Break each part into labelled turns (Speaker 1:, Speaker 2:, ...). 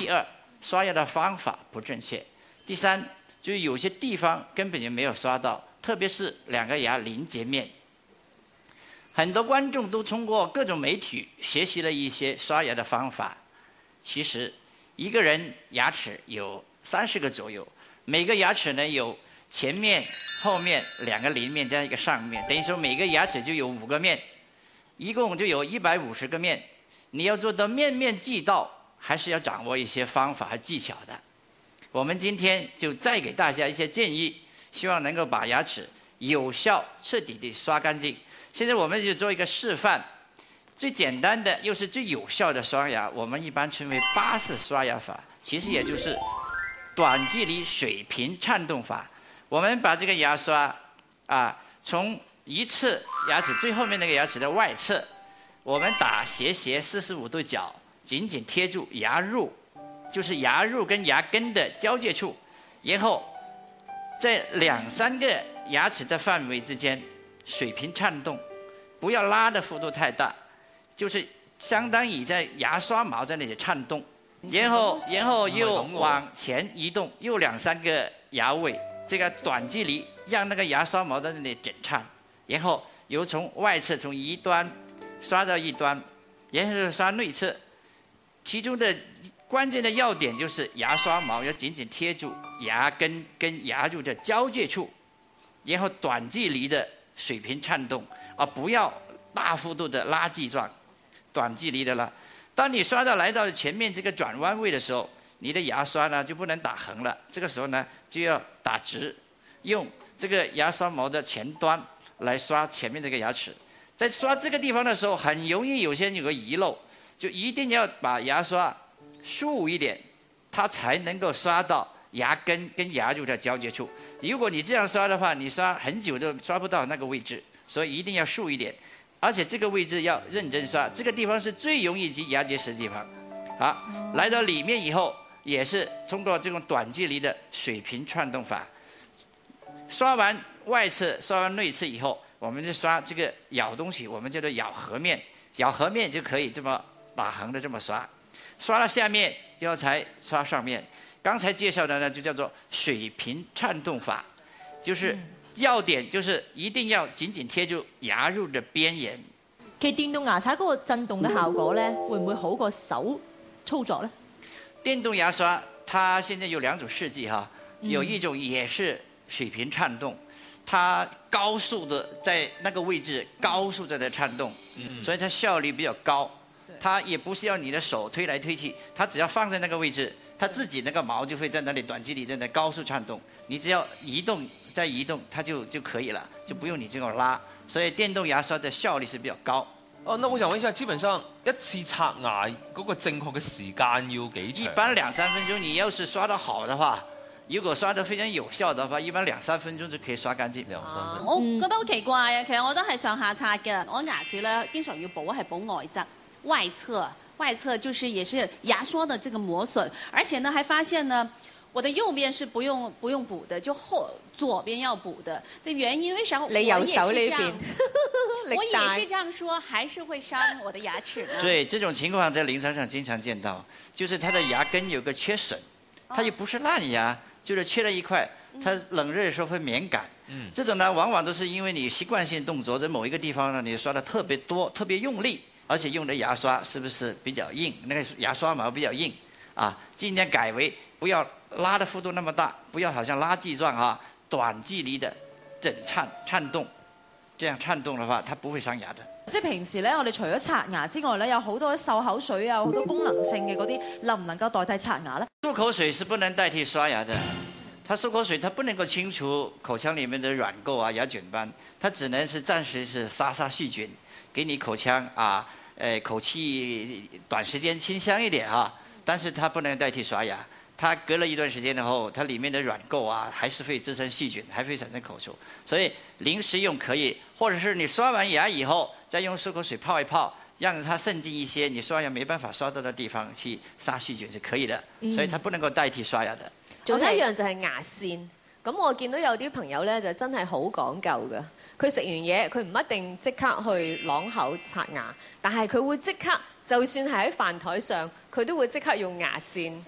Speaker 1: 第二，刷牙的方法不正确；第三，就是有些地方根本就没有刷到，特别是两个牙邻接面。很多观众都通过各种媒体学习了一些刷牙的方法，其实一个人牙齿有30个左右，每个牙齿呢有前面、后面2个邻面加一个上面，等于说每个牙齿就有5个面，一共就有150个面。你要做到面面俱到，还是要掌握一些方法和技巧的。我们今天就再给大家一些建议，希望能够把牙齿有效、彻底地刷干净。现在我们就做一个示范，最简单的又是最有效的刷牙，我们一般称为8式刷牙法，其实也就是短距离水平颤动法。我们把这个牙刷从一侧牙齿最后面那个牙齿的外侧，我们打斜45度角，紧紧贴住牙入，就是牙入跟牙根的交界处，然后在2、3个牙齿的范围之间水平颤动，不要拉的幅度太大，就是相当于在牙刷毛在那里颤动，然后又往前移动，又2、3个牙位，这个短距离让那个牙刷毛在那里整颤，然后由从外侧从一端刷到一端，然后刷内侧，其中的关键的要点就是牙刷毛要紧紧贴住牙根跟牙入的交界处，然后短距离的水平颤动，不要大幅度的拉锯状，短距离的拉。当你刷到来到前面这个转弯位的时候，你的牙刷呢就不能打横了，这个时候呢就要打直，用这个牙刷毛的前端来刷前面这个牙齿。在刷这个地方的时候，很容易有些人有个遗漏，就一定要把牙刷竖一点，它才能够刷到牙根跟牙入的交界处。如果你这样刷的话，你刷很久都刷不到那个位置，所以一定要竖一点，而且这个位置要认真刷，这个地方是最容易积牙结石的地方。好，来到里面以后，也是通过这种短距离的水平颤动法，刷完外侧、刷完内侧以后，我们就刷这个咬东西，我们叫做咬合面，咬合面就可以这么打横的这么刷，刷到下面要才刷上面。刚才介绍的呢就叫做水平颤动法，就是要点就是一定要紧紧贴住牙入的边沿。
Speaker 2: 其實電動牙刷嗰個震動嘅效果咧，會唔會好過手操作咧？
Speaker 1: 電動牙刷它現在有2種設計哈，有一種也是水平颤動，它高速的在那個位置高速在那颤動，所以它效率比較高。它也不需要你的手推來推去，它只要放在那個位置，它自己那個毛就會在那裡短距離在那高速颤動，你只要移動再移動，它就可以了，就不用你這種拉。所以電動牙刷的效率是比較高。
Speaker 3: 那我想問一下，基本上一次刷牙嗰個正確嘅時間要幾長？
Speaker 1: 一般2、3分鐘，你要是刷得好的話，如果刷得非常有效的話，一般2、3分鐘就可以刷乾淨。2、3分鐘。
Speaker 4: 我覺得好奇怪啊，其實我都係上下刷嘅，我牙齒咧經常要補係補外側。外側就是也是牙刷的這個磨損，而且呢還發現呢，我的右邊是不用補的，就左邊要補的。的原因為啥？
Speaker 2: 你右手呢邊，
Speaker 4: 我也是這樣說，還是會傷我的牙齒呢？
Speaker 1: 對，這種情況在臨床上經常見到，就是它的牙根有個缺損，它又不是爛牙，就是缺了一塊，它冷熱的時候會敏感。這種呢往往都是因為你習慣性動作在某一個地方呢，你刷得特別多，特別用力。而且用的牙刷是不是比較硬？那個牙刷毛比較硬啊，盡量改為不要拉的幅度那麼大，不要好像拉锯狀啊，短距離的整颤動，這樣颤動的話，它不會傷牙的。
Speaker 2: 即係平時咧，我哋除咗刷牙之外咧，有好多漱口水啊，好多功能性嘅嗰啲，能唔能夠代替刷牙咧？
Speaker 1: 漱口水是不能代替刷牙的，它漱口水它不能夠清除口腔裡面的軟垢啊、牙菌斑，它只能是暫時是殺細菌。給你口腔口氣短時間清香一點哈，但是它不能代替刷牙。它隔了一段時間後，它裡面的軟垢啊，還是會滋生細菌，還會產生口臭。所以臨時用可以，或者是你刷完牙以後，再用漱口水泡一泡，讓它滲進一些你刷牙沒辦法刷到的地方去殺細菌是可以的。所以它不能夠代替刷牙的。
Speaker 5: 仲有一樣就係牙線。咁我見到有啲朋友咧就真係好講究嘅，佢食完嘢佢唔一定即刻去啷口刷牙，但係佢會即刻，就算係喺飯台上，佢都會即刻用牙線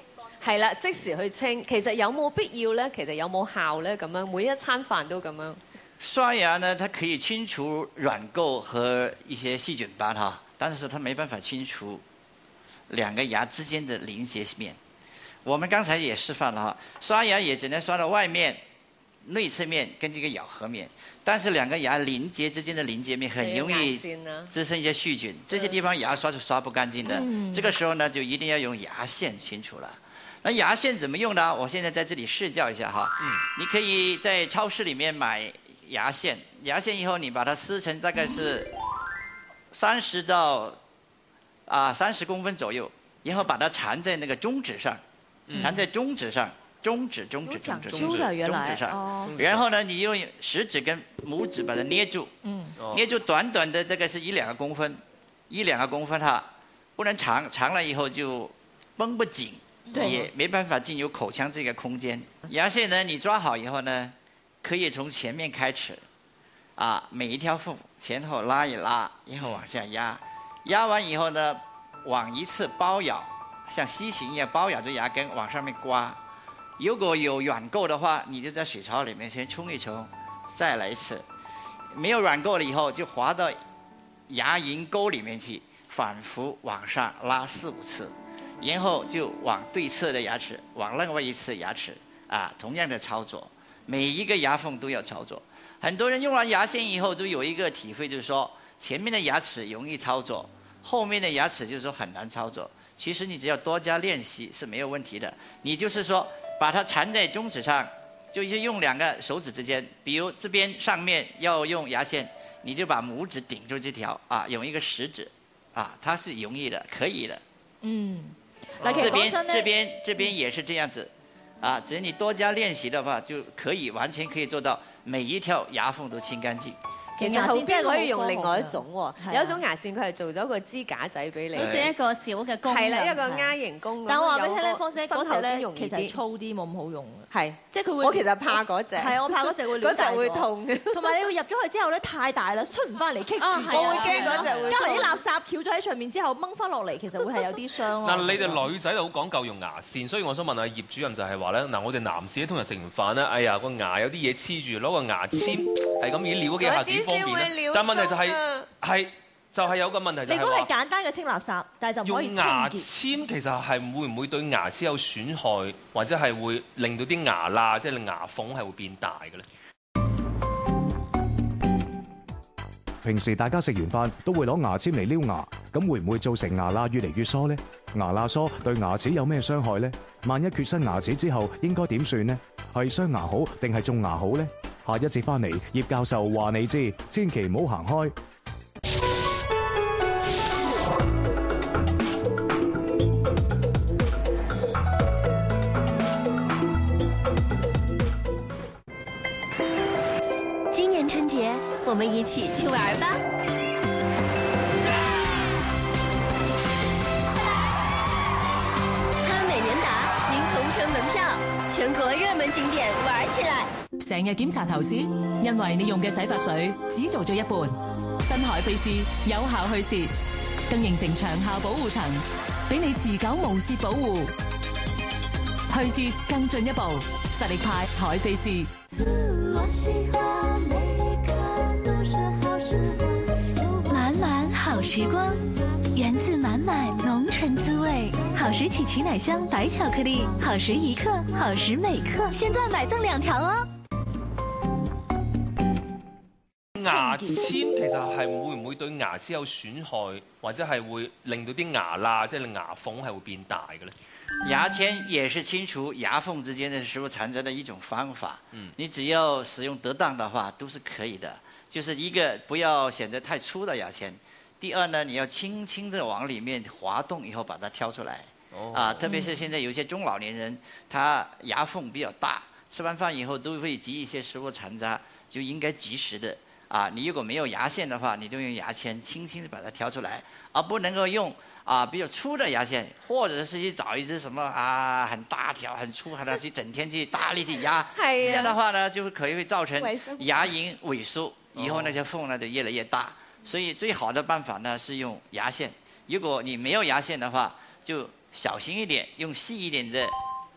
Speaker 5: 係啦，即時去清。其實有冇必要咧？其實有冇效咧？咁樣每一餐飯都咁樣。
Speaker 1: 刷牙呢，它可以清除软垢和一些細菌斑哈，但是它沒辦法清除兩個牙之間的連接面。我們剛才也示範了哈，刷牙也只能刷到外面、內側面跟這個咬合面，但是兩個牙連接之間的連接面很容易滋生一些細菌，這些地方牙刷是刷不乾淨的。這個時候呢，就一定要用牙線清除了。那牙線怎麼用呢？我現在在這裡示教一下哈。你可以在超市裡面買牙線，牙線以後你把它撕成大概是30到30公分左右，然後把它纏在那個中指上，纏在中指上，中指上，然後呢，你用食指跟拇指把它捏住，捏住短短的這個是1-2公分，1-2公分哈，不能長，長了以後就繃不緊，也沒辦法進入口腔這個空間。牙線呢，你抓好以後呢，可以從前面開始，每一條縫前後拉一拉，然後往下壓，壓完以後呢，往一次包咬，像西芹一樣包咬着牙根往上面刮。如果有軟垢的話，你就在水槽裡面先沖一沖，再來一次。沒有軟垢了以後，就滑到牙齦溝裡面去，反覆往上拉4-5次，然後就往對側的牙齒，往另外一側牙齒同樣的操作。每一個牙縫都要操作。很多人用完牙線以後都有一個體會，就是說前面的牙齒容易操作，後面的牙齒就是說很難操作。其實你只要多加練習是沒有問題的。你就是說把它纏在中指上，就是用2個手指之間，比如這邊上面要用牙線，你就把拇指頂住這條用一個食指它是容易的，可以的。這邊也是這樣子。只要你多加練習的話，就可以完全可以做到每一條牙縫都清乾淨。
Speaker 5: 其實後邊可以用另外一種喎，有一種牙線佢係做咗個支架仔俾你，
Speaker 4: 好似一個小嘅弓，
Speaker 5: 係啦，一個 I 型弓。
Speaker 2: 但我話俾你聽咧，方姐嗰隻咧
Speaker 5: 其
Speaker 2: 實粗啲，冇咁好用。
Speaker 5: 係，
Speaker 2: 即係佢會。
Speaker 5: 我其實怕嗰隻。係，
Speaker 2: 我怕嗰隻會
Speaker 5: 嗰隻會痛嘅。
Speaker 2: 同埋你要入咗去之後咧，太大啦，出唔翻嚟棘住。
Speaker 5: 我會驚嗰隻會。
Speaker 2: 加埋啲垃圾翹咗喺上面之後掹翻落嚟，其實會係有啲傷咯。
Speaker 3: 嗱，你哋女仔就好講究用牙線，所以我想問下葉主任就係話咧，嗱，我哋男士咧通常食完飯咧，哎呀個牙有啲嘢黐住，攞個牙籤係咁已撩嗰幾下幾方便咧。但問題就係有個問題就係話，
Speaker 2: 你講係簡單嘅清垃圾，但係就唔可以清潔。用牙籤
Speaker 3: 其實係會唔會對牙齒有損害，或者係會令到啲牙罅即係牙縫係會變大嘅咧？
Speaker 6: 平時大家食完飯都會攞牙籤嚟撩牙，咁會唔會造成牙罅越嚟越疏呢？牙罅疏對牙齒有咩傷害呢？萬一缺失牙齒之後應該點算呢？係鑲牙好定係種牙好呢？下一節翻嚟，葉教授話你知，千祈唔好行開。
Speaker 7: 今年春節，我們一起去玩吧！看美年達，贏同城門票，全國熱門景點玩起來！
Speaker 8: 成日檢查頭屑，因為你用嘅洗髮水只做咗一半。新海飛絲有效去屑，更形成長效保護層，俾你持久無屑保護。去屑更進一步，實力派海飛絲。
Speaker 7: 滿滿好時光，源自滿滿濃醇滋味。好時曲奇奶香白巧克力，好時一克，好時每克，現在買贈2條哦。
Speaker 3: 牙籤其實係會唔會對牙齒有損害，或者係會令到啲牙罅即係牙縫係會變大嘅咧？
Speaker 1: 牙籤也是清除牙縫之間的食物殘渣的一種方法。你只要使用得當的話，都是可以的。就是一個不要選擇太粗的牙籤，第二呢，你要輕輕地往裡面滑動以後把它挑出來。特別是現在有些中老年人，他牙縫比較大，吃完飯以後都會積一些食物殘渣，就應該及時的。你如果沒有牙線的話，你就用牙籤輕輕地把它挑出來，而不能夠用比較粗的牙線，或者是去找一隻什麼很大條、很粗，還要去整天去大力去壓，這樣的話呢，就可以會造成牙齦萎縮，以後那些縫呢就越來越大。所以最好的辦法呢是用牙線。如果你沒有牙線的話，就小心一點，用細一點的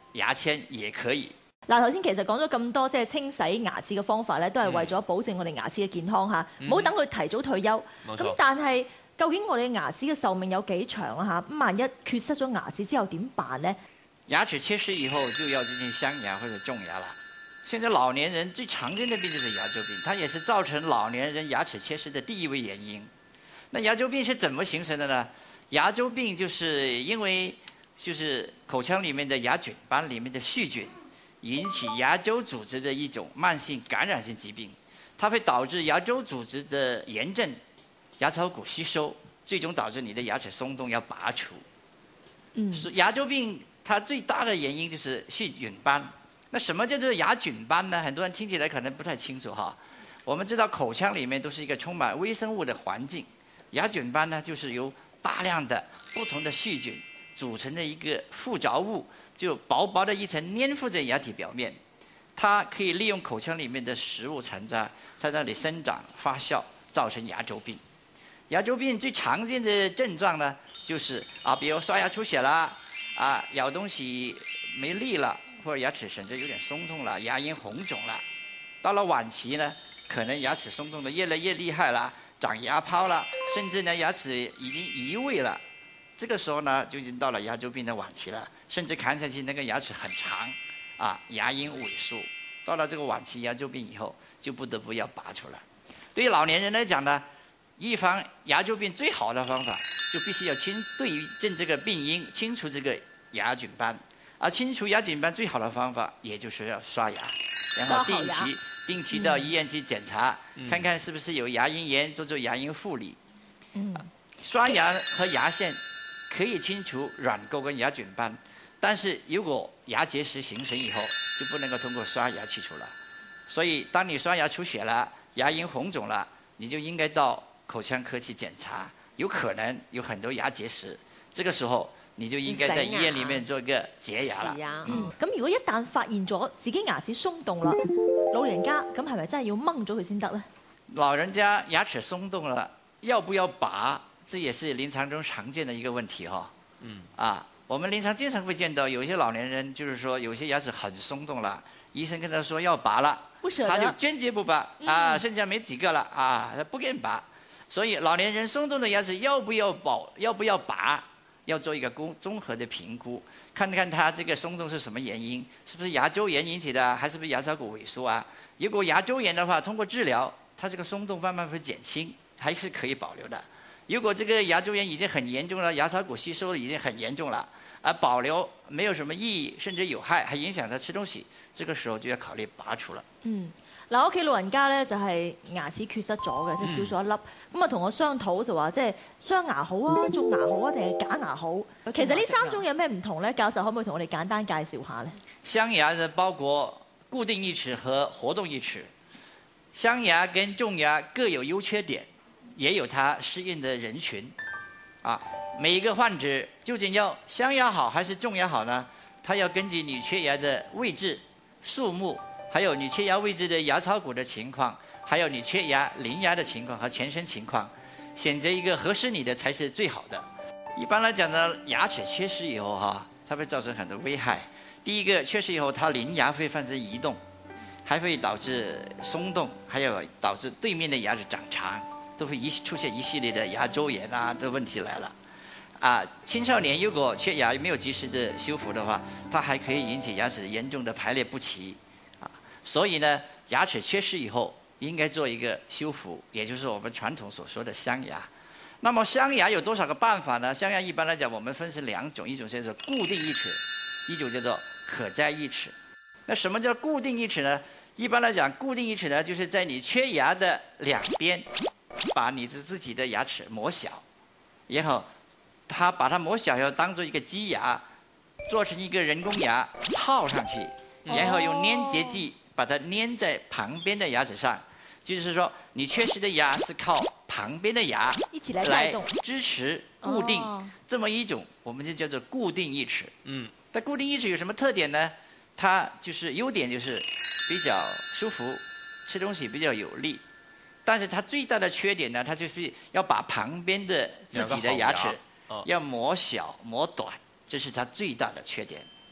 Speaker 1: 牙籤也可以。
Speaker 9: 嗱，頭先其實講咗咁多，即係清洗牙齒嘅方法咧，都係為咗保證我哋牙齒嘅健康嚇，唔好等佢提早退休。咁但係究竟我哋牙齒嘅壽命有幾長啊？嚇，咁萬一缺失咗牙齒之後點辦呢？
Speaker 1: 牙齒切失以後就要進行镶牙或者種牙了。現在老年人最常見的病就是牙周病，它也是造成老年人牙齒切失的第一位原因。那牙周病是怎麼形成的呢？牙周病就是因為就是口腔裡面的牙菌斑裡面的細菌引起牙周組織的一種慢性感染性疾病，它會導致牙周組織的炎症、牙槽骨吸收，最終導致你的牙齒鬆動要拔除。牙周病它最大的原因就是細菌斑。那什麼叫做牙菌斑呢？很多人聽起來可能不太清楚哈。我們知道口腔裡面都是一個充滿微生物的環境，牙菌斑呢就是由大量的不同的細菌組成的一個附着物，就薄薄的一層粘附在牙體表面，它可以利用口腔裡面的食物殘渣在那裡生長發酵，造成牙周病。牙周病最常見的症狀呢，就是比如刷牙出血啦，咬東西沒力了，或者牙齒甚至有點鬆動了，牙齦紅腫了。到了晚期呢，可能牙齒鬆動的越來越厲害了，長牙泡了，甚至呢牙齒已經移位了。這個時候呢，就已經到了牙周病的晚期了，甚至看上去那個牙齒很長，牙齦萎縮。到了這個晚期牙周病以後，就不得不要拔除了。對於老年人來講呢，預防牙周病最好的方法，就必須要對症這個病因，清除這個牙菌斑。而清除牙菌斑最好的方法，也就是要刷牙，然後定期到醫院去檢查，看看是不是有牙齦炎，做牙齦護理。刷牙和牙線可以清除軟垢跟牙菌斑，但是如果牙結石形成以後，就不能夠通過刷牙去除了。所以當你刷牙出血了，牙齦紅腫了，你就應該到口腔科去檢查，有可能有很多牙結石，這個時候你就應該在醫院裡面做一個潔牙啦。
Speaker 9: 咁如果一旦發現咗自己牙齒鬆動啦，老人家咁係咪真係要掹咗佢先得呢？
Speaker 1: 老人家牙齒鬆動了，要不要拔？這也是臨床中常見的一個問題哈。我們臨床經常會見到有些老年人，就是說有些牙齒很鬆動了，醫生跟他說要拔了，他就堅決不拔剩下沒幾個了他不願拔。所以老年人鬆動的牙齒要不要拔？要做一個綜合的評估，看看他這個鬆動是什麼原因，是不是牙周炎引起的，還是不是牙槽骨萎縮啊？如果牙周炎的話，通過治療，它這個鬆動慢慢會減輕，還是可以保留的。如果這個牙周炎已經很嚴重了，牙槽骨吸收已經很嚴重了，而保留沒有什麼意義，甚至有害，還影響他吃東西，這個時候就要考慮拔除了。
Speaker 9: 嗱，屋企老人家咧就係牙齒缺失咗嘅，即係少咗一粒。咁同我商討就話，即係鑲牙好啊、種牙好啊，定係假牙好？其實呢三種有咩唔同咧？教授可唔可以同我哋簡單介紹下咧？
Speaker 1: 鑲牙呢包括固定義齒和活動義齒，鑲牙跟種牙各有優缺點，也有它適應的人群。每一個患者究竟要鑲牙好還是種牙好呢？他要根據你缺牙的位置、數目，還有你缺牙位置的牙槽骨的情況，還有你缺牙鄰牙的情況和全身情況，選擇一個合適你的才是最好的。一般來講呢，牙齒缺失以後它會造成很多危害。第一個，缺失以後它鄰牙會發生移動，還會導致鬆動，還有導致對面的牙齒長長，都會出現一系列的牙周炎的問題來了。青少年如果缺牙沒有及時的修復的話，它還可以引起牙齒嚴重的排列不齊。所以呢，牙齒缺失以後應該做一個修復，也就是我們傳統所說的鑲牙。那麼鑲牙有多少個辦法呢？鑲牙一般來講，我們分成兩種，一種叫做固定義齒，一種叫做可摘義齒。那什麼叫固定義齒呢？一般來講，固定義齒呢，就是在你缺牙的兩邊，把你自己的牙齒磨小，然後把它磨小以後當做一個基牙，做成一個人工牙套上去，然後用粘結劑把它粘在旁邊的牙齒上，就是說你缺失的牙是靠旁邊的牙來支持固定，這麼一種我們就叫做固定義齒。但固定義齒有什麼特點呢？它就是優點就是比較舒服，吃東西比較有力，但是它最大的缺點呢，它就是要把旁邊的自己的牙齒要磨小磨短，這是它最大的缺點。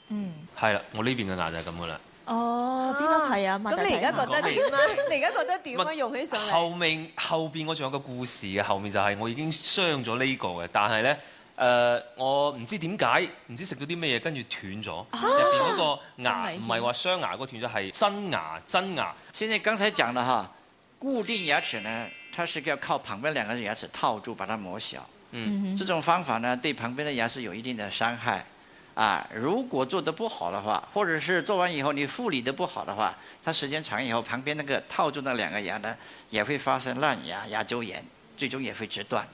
Speaker 3: 係啦，我呢邊嘅牙就係咁噶啦。
Speaker 9: 哦，邊粒係啊？
Speaker 5: 咁你而家覺得點啊？你而家覺得點啊？用起上嚟。
Speaker 3: 後邊我仲有個故事嘅，後面就係我已經傷咗呢個嘅，但係咧我唔知點解，唔知食咗啲咩嘢，跟住斷咗入邊嗰個牙，唔係話雙牙嗰個斷咗，係真牙。
Speaker 1: 現在剛才講的哈，固定牙齒呢，它是要靠旁邊兩個牙齒套住，把它磨小。這種方法呢，對旁邊的牙齒有一定的傷害。如果做得不好的話，或者是做完以後你護理得不好的話，它時間長以後，旁邊那個套住那兩個牙呢，也會發生爛牙、牙周炎，最終也會折斷。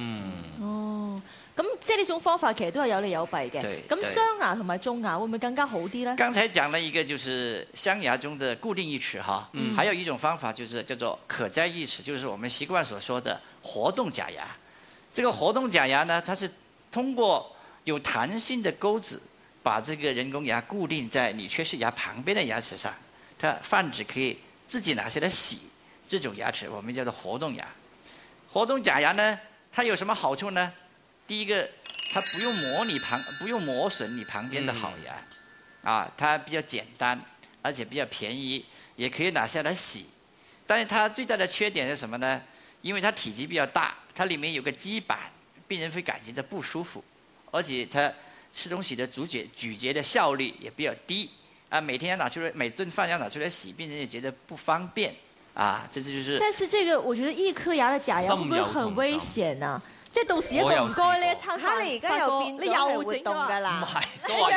Speaker 9: 咁即係呢種方法其實都係有利有弊嘅。咁雙牙同埋種牙會唔會更加好啲呢？
Speaker 1: 剛才講了一個就是鑲牙中的固定義齒哈，還有一種方法就是叫做可摘義齒，就是我們習慣所說的活動假牙。這個活動假牙呢，它是通過有彈性的鈎子，把這個人工牙固定在你缺失牙旁邊的牙齒上，它泛指可以自己拿下來洗。這種牙齒我們叫做活動牙。活動假牙呢，它有什麼好處呢？第一個，它不用磨損你旁邊的好牙，它比較簡單，而且比較便宜，也可以拿下來洗。但是它最大的缺點是什麼呢？因為它體積比較大，它裡面有個基板，病人會感覺到不舒服。而且它吃東西的咀嚼的效率也比較低每天要拿出來，每頓飯要拿出來洗，病人也覺得不方便這就是。
Speaker 9: 但是這個我覺得一顆牙的假牙會不會很危險啊？即係到時一個唔該呢一餐飯，
Speaker 5: 你而家又變咗係活動㗎啦。
Speaker 3: 唔係，都話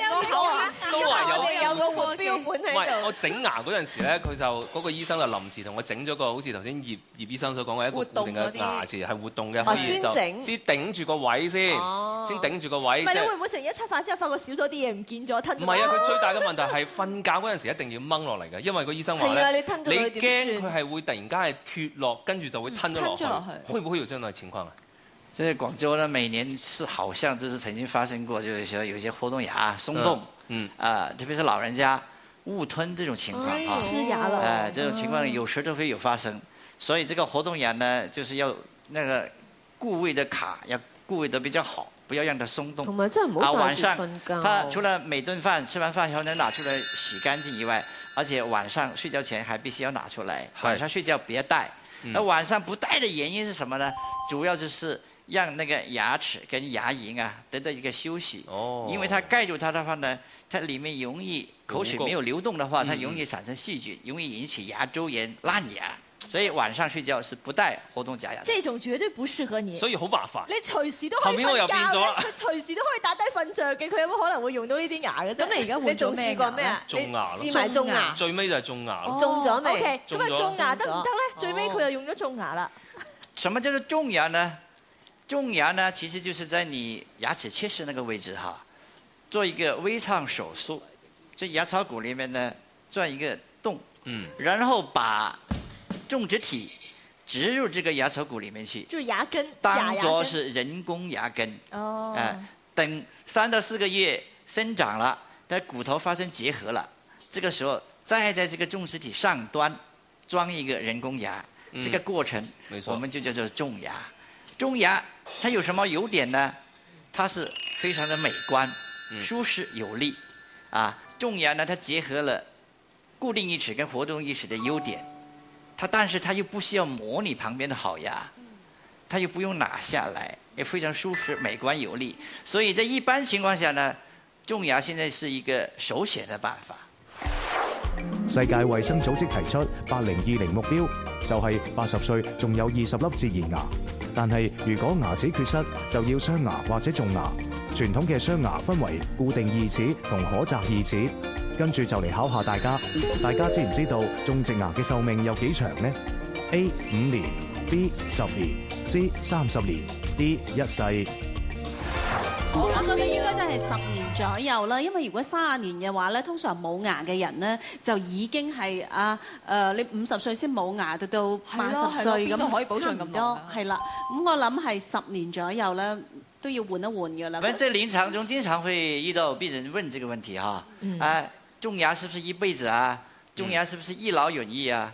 Speaker 5: 有個活標本喺度。
Speaker 3: 唔係，我整牙嗰陣時咧，佢就嗰個醫生就臨時同我整咗個好似頭先葉醫生所講嘅一個固定嘅牙齒，係活動嘅，可以就先頂住個位先頂住個位。
Speaker 9: 唔係，你會唔會食完一餐飯之後發覺少咗啲嘢唔見咗吞咗？
Speaker 3: 唔係啊，佢最大嘅問題係瞓覺嗰陣時一定要掹落嚟嘅，因為個醫生話咧，你驚佢係會突然間係脫落，跟住就會吞咗落去。會唔會有這樣的情況啊？
Speaker 1: 在廣州呢，每年是好像就是曾經發生過，就是說有些活動牙鬆動，特別是老人家誤吞這種情況
Speaker 9: 吃牙了，
Speaker 1: 這種情況有時都會有發生，所以這個活動牙呢，就是要那個固位的卡要固位得比較好，不要讓它鬆動。
Speaker 5: 同埋真係唔好戴住瞓覺。
Speaker 1: 它除了每頓飯吃完飯以後能拿出來洗乾淨以外，而且晚上睡覺前還必須要拿出來，晚上睡覺別戴。那晚上不戴的原因是什麼呢？主要就是讓那個牙齒跟牙齦得到一個休息，因為它蓋住它的話呢，它裡面容易口水沒有流動的話，它容易產生細菌，容易引起牙周炎、爛牙。所以晚上睡覺是不戴活動假牙。
Speaker 9: 這種絕對不適合你。
Speaker 3: 所以好麻煩。
Speaker 9: 你隨時都可以瞓覺，佢隨時都可以打低瞓着嘅，佢有冇可能會用到呢啲牙嘅？
Speaker 2: 咁你而家換咗咩牙？
Speaker 3: 種牙咯，
Speaker 5: 試埋種牙。
Speaker 3: 最尾就係種牙咯。
Speaker 5: 種咗未？
Speaker 9: OK，咁啊種牙得唔得咧？最尾佢又用咗種牙啦。
Speaker 1: 什麼叫做種牙呢？種牙呢，其實就是在你牙齒切實那個位置做一個微創手術，在牙槽骨裡面呢鑽一個洞，然後把種植體植入這個牙槽骨裡面去，
Speaker 9: 就是牙根，
Speaker 1: 當作是人工牙根。等3到4個月生長了，但骨頭發生結合了，這個時候再在這個種植體上端裝一個人工牙，這個過程我們就叫做種牙。種牙它有什麼優點呢？它是非常的美觀、舒適有力。種牙呢，它結合了固定義齒跟活動義齒的優點，但是它又不需要磨你旁邊的好牙，它又不用拿下來，也非常舒適、美觀有力。所以在一般情況下呢，種牙現在是一個首選的辦法。
Speaker 6: 世界衛生組織提出8020目標，就係80歲仲有20粒自然牙。但係如果牙齒缺失，就要鑲牙或者種牙。傳統嘅鑲牙分為固定義齒同可摘義齒。跟住就嚟考下大家知唔知道種植牙嘅壽命有幾長呢？ A 5年 B 10年 C 30年 D 1世。
Speaker 4: 我覺得應該都係10年左右啦，因為如果30年嘅話咧，通常冇牙嘅人咧就已經係你50歲先冇牙，到80歲咁
Speaker 2: 可以保障咁多。
Speaker 4: 係啦，咁我諗係10年左右咧都要換一換㗎啦。
Speaker 1: 反正在臨床中經常會遇到病人問這個問題種牙是不是一輩子啊？種牙是不是一勞永逸啊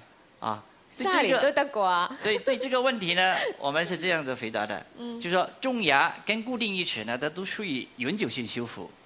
Speaker 1: ？30年
Speaker 5: 都得啩？
Speaker 1: 對這個問題呢，我們是這樣子回答的，就是說種牙跟固定義齒呢，它都屬於永久性修復，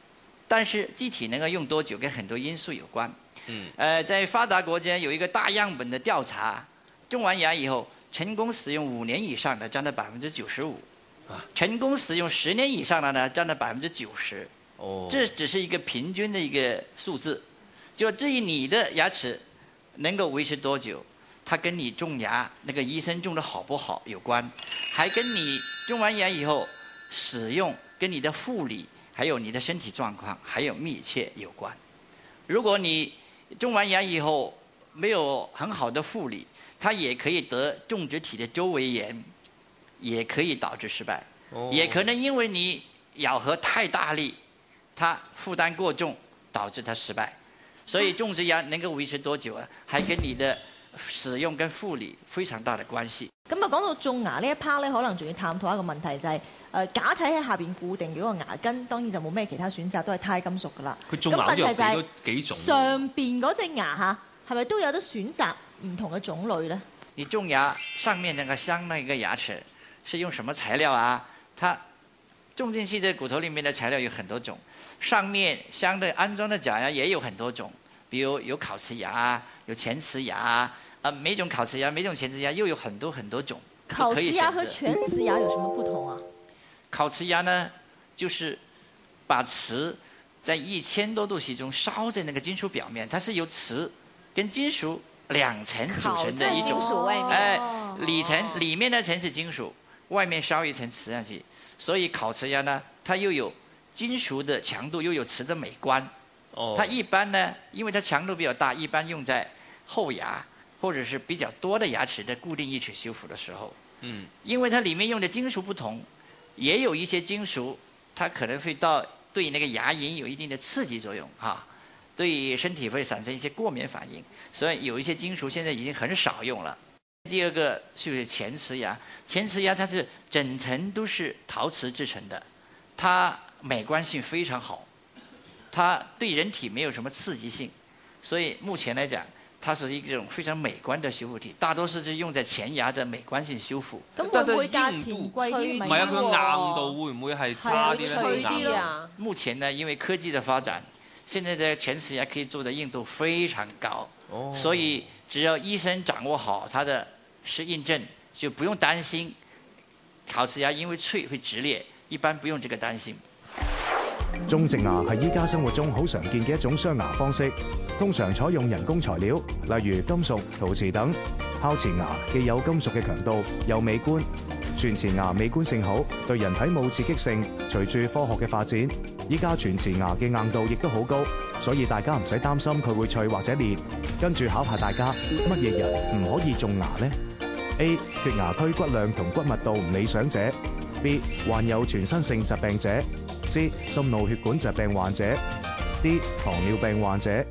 Speaker 1: 但是具体能够用多久跟很多因素有关。在发达国家有一个大样本的调查，种完牙以后成功使用5年以上的占了95%，成功使用10年以上的呢占了90%。这只是一个平均的一个数字。就至于你的牙齿能够维持多久，它跟你种牙那个医生种的好不好有关，还跟你种完牙以后使用跟你的护理还有你的身体状况还有密切有关。如果你种完牙以后没有很好的护理，它也可以得种植体的周围炎，也可以导致失败，也可能因为你咬合太大力，它负担过重导致它失败。所以种植牙能夠維持多久啊？係跟你的使用跟護理非常大的關係。
Speaker 9: 咁啊，講到種牙呢一 part 咧，可能仲要探討一個問題，就係假體喺下邊固定嗰個牙根，當然就冇咩其他選擇，都係鈦金屬噶啦。
Speaker 3: 佢種牙好似有幾種。
Speaker 9: 上邊嗰隻牙嚇，係咪都有得選擇唔同嘅種類咧？
Speaker 1: 你種牙上面那個鑲那個牙齒是用什麼材料啊？它種進去的骨頭裡面的材料有很多種。上面鑲的安裝的假牙也有很多種，比如有烤瓷牙，有前瓷牙，每種烤瓷牙、每種前瓷牙又有很多種。
Speaker 9: 烤瓷牙和全瓷牙有什麼不同啊？
Speaker 1: 烤瓷牙呢，就是把瓷在1000多度C中燒在那個金屬表面，它是由瓷跟金屬2層組成的一種。裡面那層是金屬，外面燒一層瓷上去，所以烤瓷牙呢，它又有金屬的強度，又有瓷的美觀。它一般呢，因為它強度比較大，一般用在後牙或者是比較多的牙齒的固定義齒修復的時候。因為它裡面用的金屬不同，也有一些金屬，它可能會對那個牙齦有一定的刺激作用哈，對身體會產生一些過敏反應，所以有一些金屬現在已經很少用了。第二個就是前瓷牙，前瓷牙它是整層都是陶瓷製成的，它美觀性非常好，它對人體沒有什麼刺激性，所以目前來講，它是一種非常美觀的修復體，大多數是用在前牙的美觀性修復。
Speaker 9: 咁會唔會價錢貴啲？
Speaker 3: 唔係啊，佢硬度會唔會係差啲咧？
Speaker 1: 目前呢，因為科技的發展，現在的前瓷牙可以做的硬度非常高，所以只要醫生掌握好它的適應症，就不用擔心烤瓷牙因為脆會直裂，一般不用這個擔心。
Speaker 6: 種植牙係依家生活中好常見嘅一種鑲牙方式，通常採用人工材料，例如金屬、陶瓷等。烤瓷牙既有金屬嘅強度，又美觀。全瓷牙美觀性好，對人體冇刺激性。隨住科學嘅發展，依家全瓷牙嘅硬度亦都好高，所以大家唔使擔心佢會脆或者裂。跟住考下大家，乜嘢人唔可以種牙呢？ A. 血牙區骨量同骨密度唔理想者。 B. 患有全身性疾病者。 C. 心腦血管疾病患者。 D. 糖尿病患者。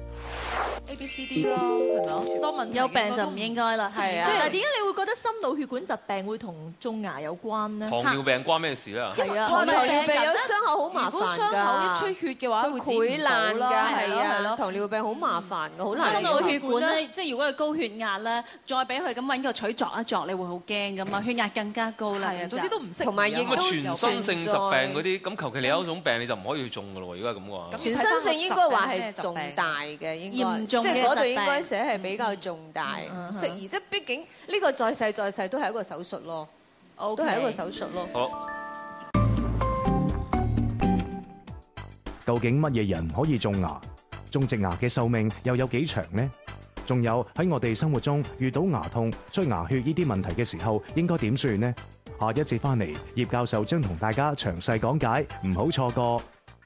Speaker 2: A、B、C、D 咯，係咪啊？多問題
Speaker 4: 有病就唔應該啦，係啊。
Speaker 9: 即係點解你會覺得心腦血管疾病會同種牙有關呢？
Speaker 3: 糖尿病關咩事咧？
Speaker 9: 係啊，
Speaker 5: 糖尿病有傷口好麻煩㗎。如果傷口一出血嘅話，會潰爛㗎，係啊。糖尿病好麻煩㗎，好難。
Speaker 4: 心腦血管咧，即係如果佢高血壓咧，再俾佢咁揾個錘鑿一鑿，你會好驚㗎嘛，血壓更加高啦。
Speaker 2: 係啊，總之都唔識。
Speaker 5: 同埋亦都
Speaker 3: 全身性疾病嗰啲，咁求其你有一種病你就唔可以去種㗎咯喎，如果係咁嘅話。
Speaker 5: 全身性應該話係重大嘅，應該
Speaker 4: 嚴重嘅
Speaker 5: 即係嗰度應該寫係比較重大，適宜。即係畢竟呢個再細都係一個手術咯，都係一個手術咯。
Speaker 3: 好。
Speaker 6: 究竟乜嘢人可以種牙？種植牙嘅壽命又有幾長呢？仲有喺我哋生活中遇到牙痛、出牙血呢啲問題嘅時候，應該點算呢？下一節翻嚟，葉教授將同大家詳細講解，唔好錯過。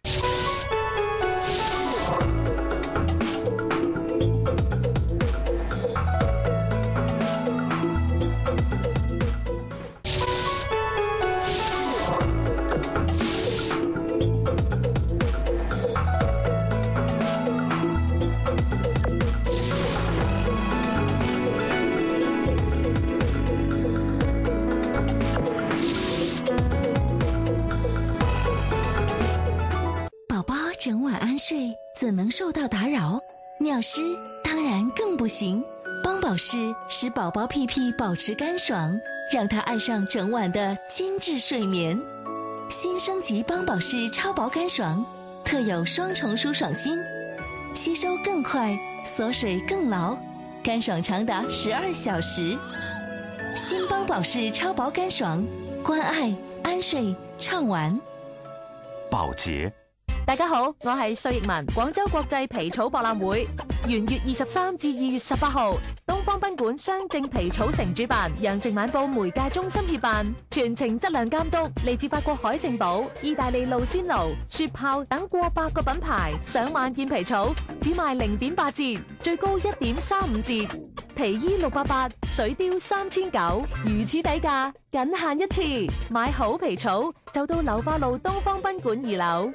Speaker 7: 怎能受到打扰？尿湿当然更不行。邦宝适使宝宝屁屁保持干爽，让他爱上整晚的精致睡眠。新升级邦宝适超薄干爽，
Speaker 10: 特有双重舒爽芯，吸收更快，锁水更牢，干爽长达12小时。新邦宝适超薄干爽，关爱安睡畅玩。
Speaker 11: 寶潔。
Speaker 9: 大家好，我係蘇奕文。廣州國際皮草博覽會，元月23至2月18號，東方賓館雙正皮草城主辦，羊城晚報媒介中心協辦，全程質量監督嚟自法國海聖堡、意大利露仙奴、雪豹等過百個品牌，上萬件皮草只賣0.8折，最高1.35折。皮衣688，水貂3900，如此底價，僅限一次。買好皮草就到流花路東方賓館2樓。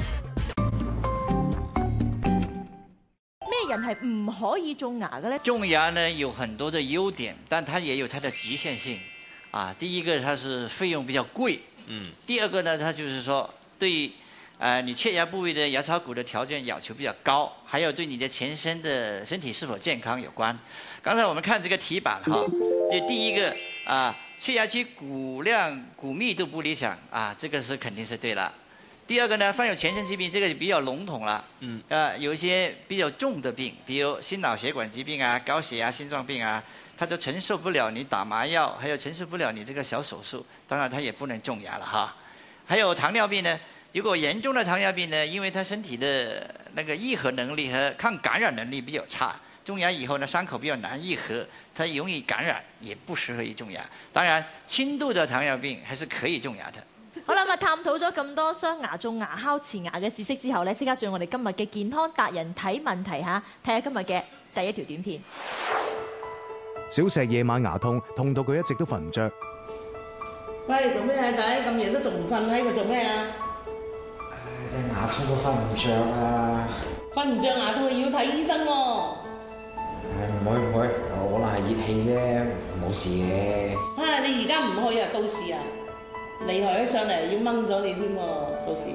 Speaker 9: 咩人係唔可以種牙嘅呢？
Speaker 1: 種牙呢有很多的優點，但它也有它的局限性。啊，第一個它是費用比較貴，第二個呢，它就是說對你缺牙部位的牙槽骨的條件要求比較高，還有對你的全身的身體是否健康有關。剛才我們看這個題板哈，就第一個缺牙區骨量骨密度不理想啊，這個是肯定是對了。第二個呢，患有全身疾病，這個就比較籠統了。有一些比較重的病，比如心腦血管疾病啊、高血壓、心臟病啊，他都承受不了你打麻藥，還有承受不了你這個小手術，當然他也不能種牙了哈。還有糖尿病呢，如果嚴重的糖尿病呢，因為他身體的那個癒合能力和抗感染能力比較差，種牙以後呢，傷口比較難癒合，它容易感染，也不適合於種牙。當然，輕度的糖尿病還是可以種牙的。
Speaker 9: 好啦，咁探討咗咁多鑲牙、種牙、烤瓷牙嘅知識之後咧，即刻進入我哋今日嘅健康達人睇問題嚇，睇下今日嘅第一條短片。
Speaker 6: 小石夜晚牙痛，痛到佢一直都瞓唔着。
Speaker 12: 喂，做咩啊仔？咁夜都仲唔瞓喺度做咩啊？
Speaker 13: 隻牙痛到瞓唔着啊！
Speaker 12: 瞓唔着牙痛要睇醫生喎。
Speaker 13: 唔會，可能係熱氣啫，冇事嘅。
Speaker 12: 你而家唔去啊，到時啊，厲害起上嚟要掹咗你添喎，到時。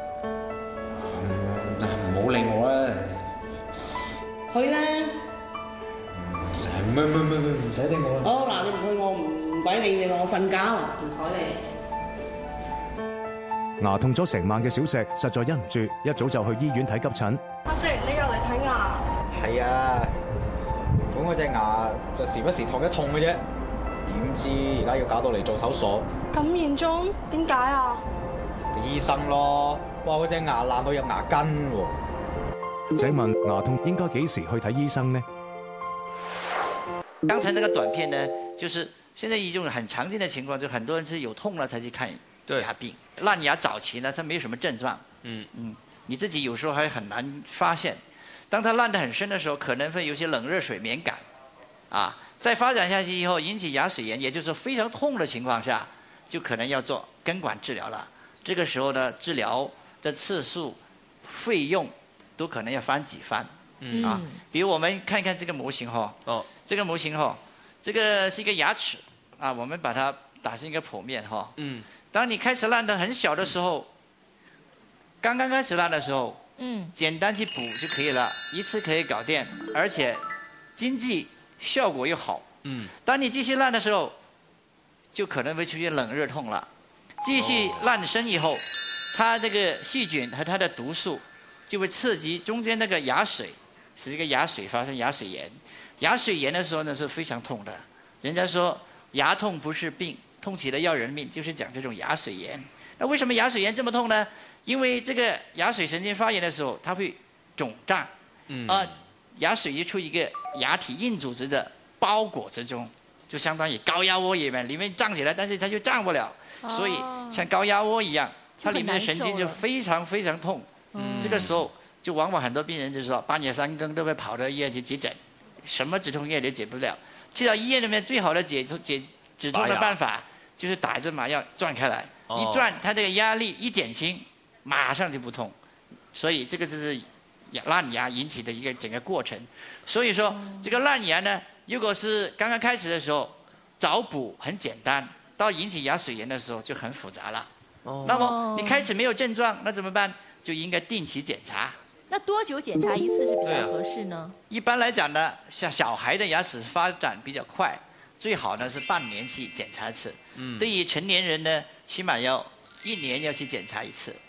Speaker 13: 唔好理我啦。
Speaker 12: 去啦。
Speaker 13: 唔使理我啦。
Speaker 12: 好嗱，你唔去我唔鬼理你，我瞓覺，唔睬你。
Speaker 6: 牙痛咗成晚嘅小石實在忍唔住，一早就去醫院睇急診。
Speaker 14: 阿石，你又嚟睇牙？
Speaker 13: 係啊，本嗰隻牙就時不時痛一痛嘅啫，點知而家要搞到嚟做手術。
Speaker 14: 咁嚴重？點解啊？
Speaker 13: 醫生咯，話嗰隻牙爛到有牙根喎。
Speaker 6: 請問牙痛應該幾時去睇醫生呢？
Speaker 1: 剛才那個短片呢，就是現在一種很常見的情況，就很多人是有痛了才去看牙病。爛牙早期呢，它沒有什麼症狀，你自己有時候還很難發現。當它爛得很深的時候，可能會有些冷熱水敏感，再發展下去以後引起牙髓炎，也就是非常痛的情況下，就可能要做根管治療了。這個時候呢，治療的次數、費用都可能要翻幾番。比如我們看一看這個模型這個模型這個是一個牙齒我們把它打成一個剖面當你開始爛得很小的時候，剛剛開始爛的時候，簡單去補就可以了，一次可以搞掂，而且經濟效果又好。當你繼續爛的時候，就可能會出現冷熱痛了。繼續爛深以後，它這個細菌和它的毒素就會刺激中間那個牙髓，使這個牙髓發生牙髓炎。牙髓炎的時候呢是非常痛的，人家說牙痛不是病，痛起來要人命，就是講這種牙髓炎。那為什麼牙髓炎這麼痛呢？因為這個牙髓神經發炎的時候，它會腫脹，牙髓就處於一個牙體硬組織的包裹之中，就相當於高壓鍋裡面脹起來，但是它就脹不了，所以像高壓鍋一樣，它裡面的神經就非常非常痛。這個時候就往往很多病人就是說半夜3更都會跑到醫院去急診，什麼止痛藥都解不了。去到醫院裡面最好的止痛的辦法就是打一針麻藥轉開來，一轉它這個壓力一減輕，馬上就不痛。所以這個就是爛牙引起的一個整個過程。所以說這個爛牙呢，如果是剛剛開始的時候找補很簡單，到引起牙髓炎的時候就很複雜了。那麼你開始沒有症狀，那怎麼辦？就應該定期檢查。
Speaker 9: 那多久檢查一次是比較合適呢？
Speaker 1: 一般來講呢，像小孩的牙齒發展比較快，最好呢是半年去檢查一次。對於成年人呢，起碼要1年要去檢查一次。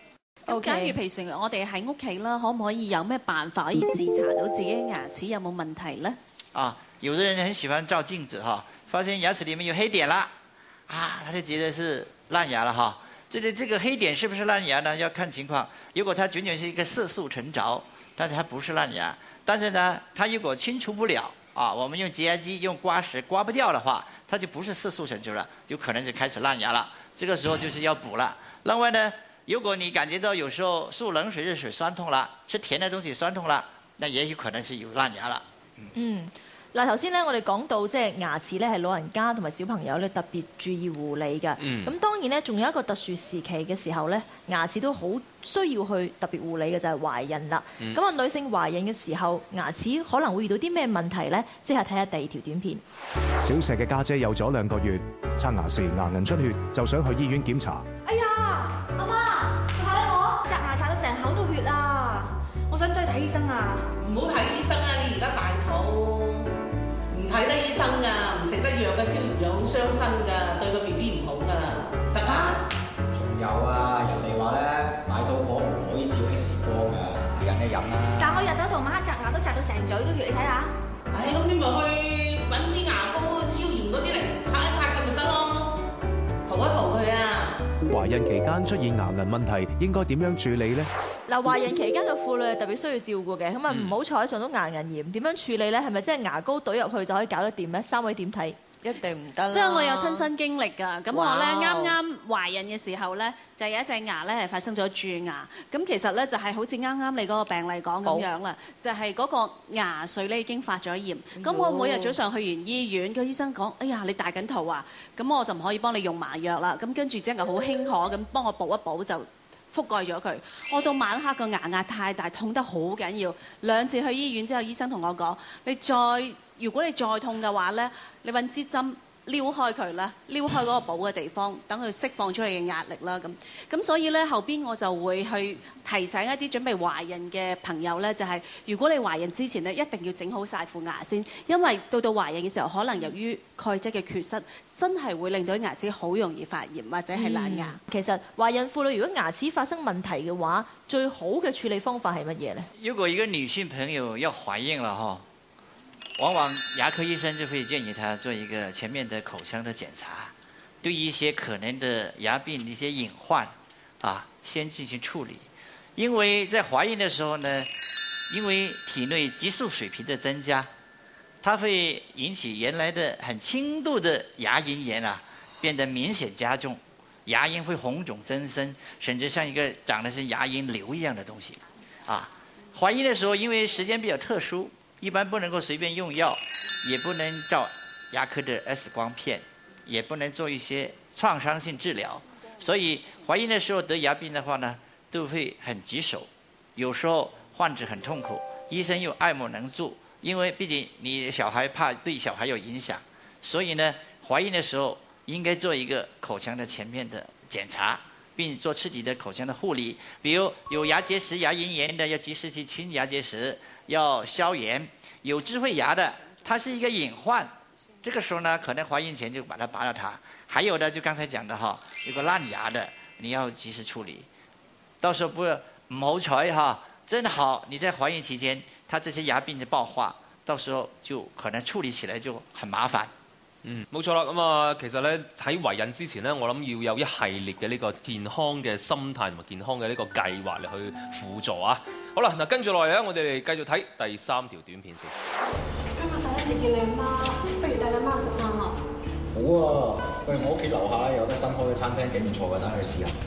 Speaker 4: 咁假如譬如我哋喺屋企啦，可唔可以有咩辦法可以自查到自己嘅牙齒有冇問題呢？
Speaker 1: 有的人很喜歡照鏡子發現牙齒裡面有黑點啦，他就覺得是爛牙了這個黑點是不是爛牙呢？要看情況。如果它僅僅是一個色素沉着，但是它不是爛牙。但是呢，它如果清除不了我們用潔牙機用刮石刮不掉的話，它就不是色素沉着了，有可能就開始爛牙了。這個時候就是要補了。另外呢，如果你感覺到有時候漱冷水熱水酸痛了，吃甜的東西酸痛了，那也有可能是有爛牙了。
Speaker 9: 嗱，頭先咧我哋講到即係牙齒咧係老人家同埋小朋友咧特別注意護理嘅。咁當然咧仲有一個特殊時期嘅時候咧，牙齒都好需要去特別護理嘅就係懷孕啦。咁女性懷孕嘅時候，牙齒可能會遇到啲咩問題咧？即係睇下第二條短片。
Speaker 6: 小石嘅家姐有咗2個月，刷牙時牙齦出血，就想去醫院檢查。
Speaker 15: 哎呀，阿媽，睇下我刷牙刷到成口都血啊！我想唔想去睇醫生啊？
Speaker 12: 唔好睇醫生啊！你而家大肚。唔睇得醫生㗎，唔食得藥嘅消炎藥好傷身㗎，對個 BB 唔好㗎，得啊？
Speaker 13: 仲有人哋話咧買到婆唔可以照 X 光㗎，忍一忍啦。
Speaker 15: 但我日頭同晚黑刷牙都刷到成嘴都血，你睇下。
Speaker 12: 咁你咪去揾支牙膏消炎嗰啲嚟擦一擦咁咪得咯，塗一塗佢啊。
Speaker 6: 懷孕期間出現牙齦問題，應該點樣處理呢？
Speaker 9: 嗱，懷孕期間嘅婦女係特別需要照顧嘅，咁唔好彩上到牙齦炎，點樣處理咧？係咪即係牙膏懟入去就可以搞得掂咧？3位點睇？
Speaker 5: 一定唔得啦！
Speaker 4: 即係我有親身經歷㗎。咁我咧啱啱懷孕嘅時候咧，就有一隻牙咧係發生咗蛀牙。咁其實咧就係好似啱啱你嗰個病例講咁樣啦，就係嗰個牙髓咧已經發咗炎。咁我每日早上去完醫院，個醫生講：哎呀，你大緊肚啊！咁我就唔可以幫你用麻藥啦。咁跟住隻牙好輕可咁幫我補一補就覆蓋咗佢。我到晚黑個牙壓太大，痛得好緊要。2次去醫院之後，醫生同我講：如果你再痛嘅話咧，你揾支針撩開佢啦，撩開嗰個補嘅地方，等佢釋放出嚟嘅壓力啦。咁所以咧後邊我就會去提醒一啲準備懷孕嘅朋友咧，就係如果你懷孕之前咧，一定要整好晒副牙先，因為到懷孕嘅時候，可能由於鈣質嘅缺失，真係會令到牙齒好容易發炎或者係爛牙。
Speaker 9: 其實懷孕婦女如果牙齒發生問題嘅話，最好嘅處理方法係乜嘢咧？
Speaker 1: 如果一個女性朋友要懷孕了往往牙科醫生就會建議她做一個全面的口腔的檢查，對一些可能的牙病的一些隱患先進行處理。因為在懷孕的時候呢，因為體內激素水平的增加，它會引起原來的很輕度的牙齦炎變得明顯加重，牙齦會紅腫增生，甚至像一個長得是牙齦瘤一樣的東西懷孕的時候因為時間比較特殊，一般不能夠隨便用藥，也不能照牙科的 X 光片，也不能做一些創傷性治療，所以懷孕的時候得牙病的話呢，都會很棘手，有時候患者很痛苦，醫生又愛莫能助，因為畢竟你小孩怕對小孩有影響，所以呢，懷孕的時候應該做一個口腔的全面的檢查，並做徹底的口腔的護理，比如有牙結石、牙齦炎的要及時去清牙結石，要消炎。有智慧牙的，它是一個隱患，這個時候呢，可能懷孕前就把它拔了它。還有的就剛才講的有個爛牙的，你要及時處理。到時候唔好彩真好你在懷孕期間，它這些牙病的爆發，到時候就可能處理起來就很麻煩。
Speaker 3: 冇錯啦。咁其實咧喺懷孕之前咧，我諗要有一系列嘅呢個健康嘅心態同埋健康嘅呢個計劃嚟去輔助啊。好啦，嗱跟住落嚟咧，我哋繼續睇第3條短片先。
Speaker 14: 今日第一次見你阿媽，不如帶你阿媽食飯啊！
Speaker 13: 好啊，喂，我屋企樓下有間新開嘅餐廳，幾唔錯㗎，等佢試下。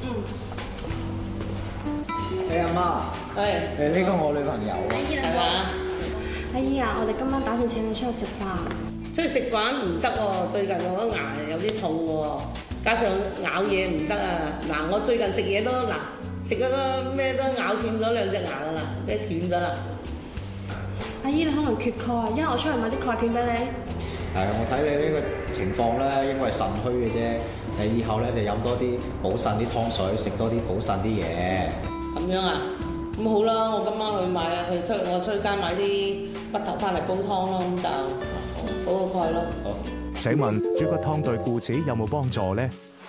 Speaker 13: 阿媽，呢個我女朋友係嘛？
Speaker 14: 阿姨啊，我哋今晚打算請你出去食飯。
Speaker 12: 出去食飯唔得喎，最近我個牙有啲痛喎，加上咬嘢唔得啊！嗱，我最近食嘢都食嗰個咩都咬斷咗2隻牙㗎啦，都斷咗啦。
Speaker 14: 阿姨，你可能缺鈣，因為我出去買啲鈣片俾你。
Speaker 13: 我睇你呢個情況咧，應該係腎虛嘅啫。你以後咧就飲多啲補腎啲湯水，食多啲補腎啲嘢。
Speaker 12: 咁樣啊？咁好啦，我今晚去買我出街買啲骨頭翻嚟煲湯咯，咁就補個鈣咯。
Speaker 6: 請問豬骨湯對固齒有冇幫助呢？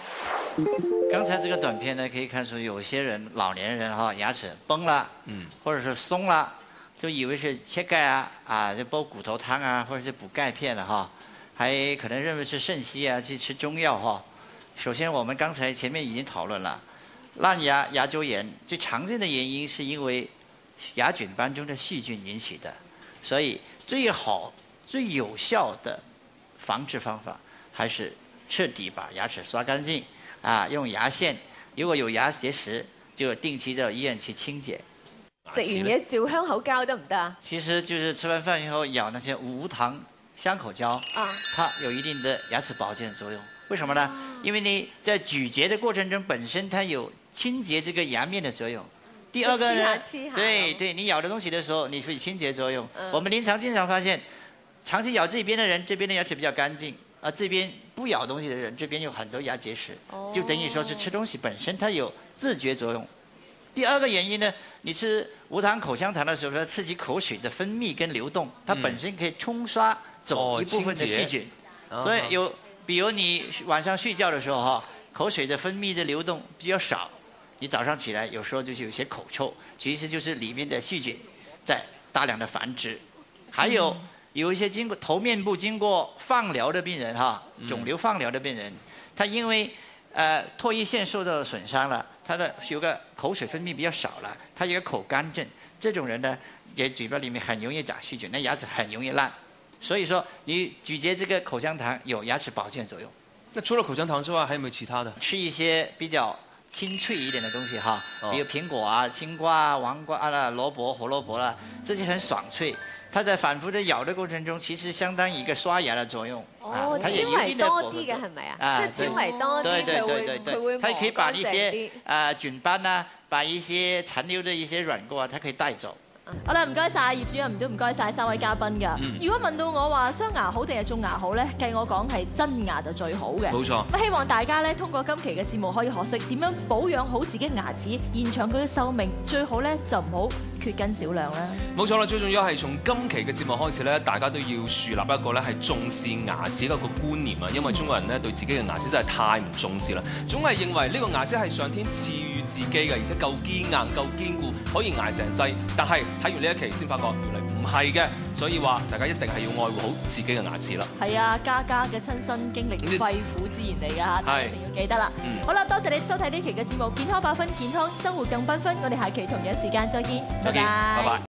Speaker 1: 刚才这个短片呢，可以看出有些人老年人哈牙齿崩了，或者是松了，就以为是切钙啊就煲骨头汤啊，或者是补钙片的哈，还可能认为是肾虚啊，去吃中药哈。首先我们刚才前面已经讨论了，烂牙、牙周炎最常见的原因是因为牙菌斑中的细菌引起的，所以最好、最有效的防治方法还是彻底把牙齿刷干净啊，用牙线。如果有牙结石，就定期到醫院去清潔。
Speaker 5: 食完嘢照香口膠得唔得啊？
Speaker 1: 其實就是吃完飯以後咬那些無糖香口膠，它有一定的牙齒保健作用。為什麼呢？因為你在咀嚼的過程中，本身它有清潔這個牙面的作用。第二個呢，對，你咬的東西的時候，你會清潔作用。我們臨床經常發現，長期咬這邊的人，這邊的牙齒比較乾淨，而這邊不咬東西的人，這邊有很多牙結石，就等於說是吃東西本身它有自覺作用。第二個原因呢，你吃無糖口香糖的時候，它刺激口水的分泌跟流動，它本身可以沖刷走一部分的細菌，所以比如你晚上睡覺的時候哈，口水的分泌的流動比較少，你早上起來有時候就是有些口臭，其實就是裡面的細菌在大量的繁殖。還有一些經過頭面部經過放療的病人哈，腫瘤放療的病人，他因為唾液腺受到損傷了，他的有個口水分泌比較少了，他有個口乾症，這種人呢，也嘴巴裡面很容易長細菌，那牙齒很容易爛。所以說，你咀嚼這個口香糖有牙齒保健作用。
Speaker 3: 那除了口香糖之外，還有沒有其他的？
Speaker 1: 吃一些比較清脆一點的東西哈，比如蘋果啊、青瓜啊、黃瓜啊、蘿蔔、胡蘿蔔啦，這些很爽脆。它在反覆的咬的過程中，其實相當於一個刷牙的作用。
Speaker 5: 哦，纖維多啲嘅係咪啊？即係纖維多啲，佢會
Speaker 1: 它可以把一些菌斑啊，把一些殘留的一些軟垢啊，它可以帶走。
Speaker 9: 好啦，唔該晒葉主任，都唔該晒3位嘉賓㗎。如果問到我話雙牙好定係種牙好咧，計我講係真牙就最好嘅。
Speaker 3: 冇錯。
Speaker 9: 咁希望大家咧通過今期嘅節目可以學識點樣保養好自己牙齒，延長佢嘅壽命，最好咧就唔好缺斤少兩啦。
Speaker 3: 冇錯啦，最重要係從今期嘅節目開始咧，大家都要樹立一個咧係重視牙齒嘅一個觀念啊！因為中國人咧對自己嘅牙齒真係太唔重視啦，總係認為呢個牙齒係上天賜予自己嘅，而且夠堅硬、夠堅固，可以捱成世。但係睇完呢一期先發覺原來唔係嘅，所以話大家一定係要愛護好自己嘅牙齒啦。係啊，家家嘅親身經歷，肺腑之言嚟㗎，大家一定要記得啦。好啦，多謝你收睇呢期嘅節目，健康8分，健康生活更繽紛。我哋下期同樣時間再見，拜拜。